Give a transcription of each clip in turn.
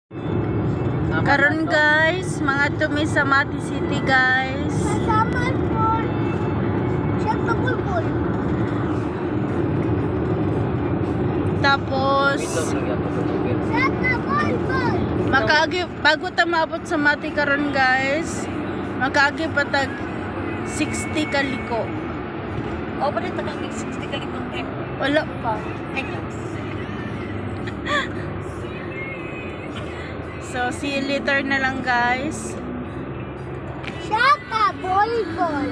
Karon guys, mga tumi sa Mati City guys. Kasama po. Siya kabulbul. Tapos Siya kabulbul. makaagi bago ta maabot sa Mati karon guys. Makaagi patag 60 kaliko. O ba dito kang 60 kalikong eh? Wala pa. So see you later na lang guys. Siya kabulbul.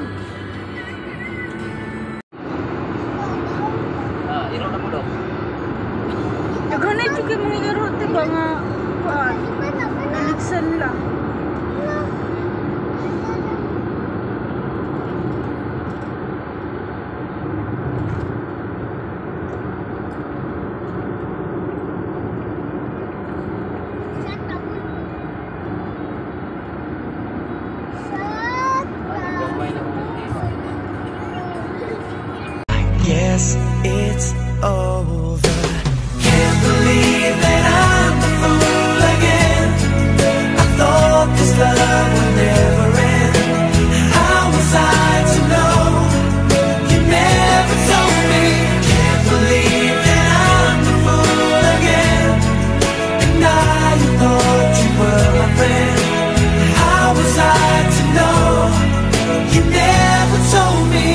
Iro na mo daw. Ganay juga mga iro diba nga paan. Aliksan lang. Yes, it's over. Can't believe that I'm a fool again. I thought this love would never end. How was I to know? You never told me. Can't believe that I'm a fool again. And now you thought you were my friend. How was I to know? You never told me.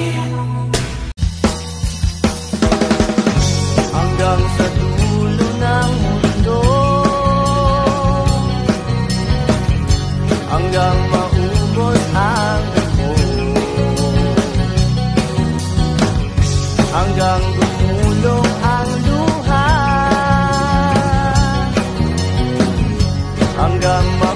Hanggang sa dulo ng mundo, hanggang maubos ang dugo, hanggang gumulong ang luha, hanggang